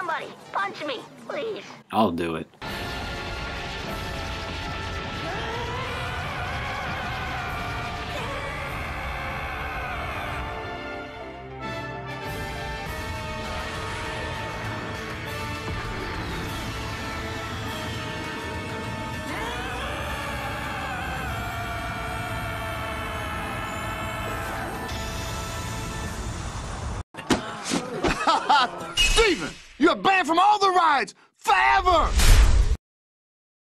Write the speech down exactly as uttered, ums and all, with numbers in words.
Somebody, punch me, please. I'll do it. Steven, you're banned from all the rides forever!